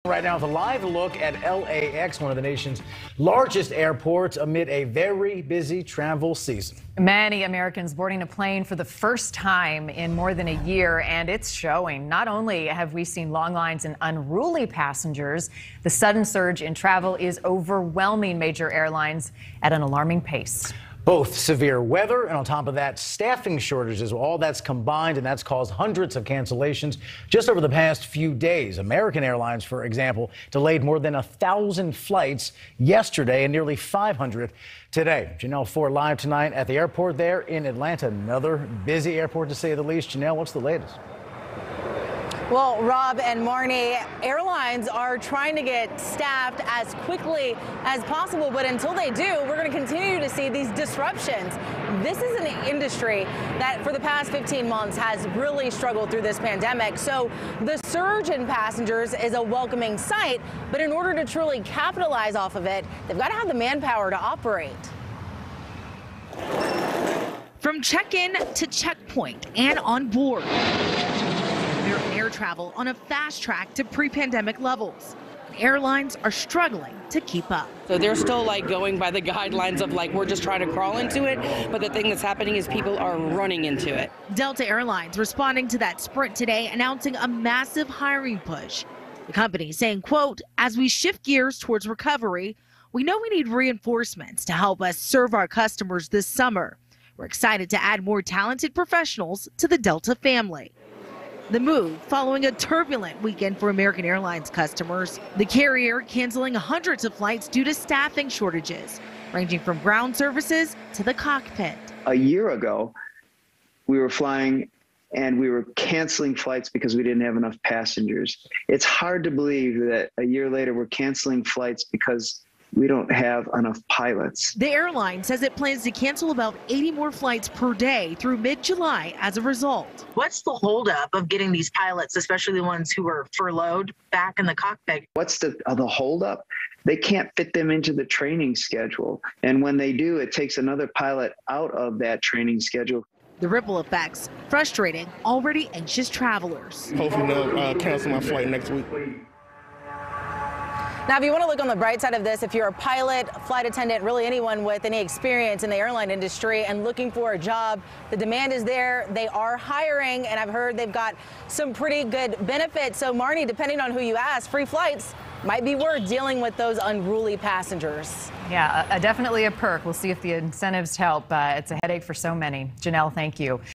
Right now, with a live look at LAX, one of the nation's largest airports, amid a very busy travel season. Many Americans boarding a plane for the first time in more than a year, and it's showing. Not only have we seen long lines and unruly passengers, the sudden surge in travel is overwhelming major airlines at an alarming pace. Both severe weather and on top of that, staffing shortages, all that's combined, and that's caused hundreds of cancellations just over the past few days. American Airlines, for example, delayed more than 1,000 flights yesterday and nearly 500 today. Janelle Ford live tonight at the airport there in Atlanta, another busy airport to say the least. Janelle, what's the latest? Well, Rob and Marnie, airlines are trying to get staffed as quickly as possible, but until they do, we're going to continue to see these disruptions. This is an industry that for the past 15 months has really struggled through this pandemic. So the surge in passengers is a welcoming sight, but in order to truly capitalize off of it, they've got to have the manpower to operate. From check-in to checkpoint and on board, American air travel on a fast track to pre-pandemic levels. Airlines are struggling to keep up. So they're still going by the guidelines of we're just trying to crawl into it. But the thing that's happening is people are running into it. Delta Airlines responding to that sprint today, announcing a massive hiring push. The company saying, quote, as we shift gears towards recovery, we know we need reinforcements to help us serve our customers this summer. We're excited to add more talented professionals to the Delta family. The move following a turbulent weekend for American Airlines customers, the carrier canceling hundreds of flights due to staffing shortages, ranging from ground services to the cockpit. A year ago, we were flying and we were canceling flights because we didn't have enough passengers. It's hard to believe that a year later we're canceling flights because we don't have enough pilots. The airline says it plans to cancel about 80 more flights per day through mid-July as a result. What's the holdup of getting these pilots, especially the ones who are furloughed, back in the cockpit? What's the holdup? They can't fit them into the training schedule. And when they do, it takes another pilot out of that training schedule. The ripple effects frustrating already anxious travelers. Hopefully they'll cancel my flight next week. Now, if you want to look on the bright side of this, if you're a pilot, flight attendant, really anyone with any experience in the airline industry and looking for a job, the demand is there. They are hiring, and I've heard they've got some pretty good benefits. So, Marnie, depending on who you ask, free flights might be worth dealing with those unruly passengers. Yeah, definitely a perk. We'll see if the incentives help. It's a headache for so many. Janelle, thank you.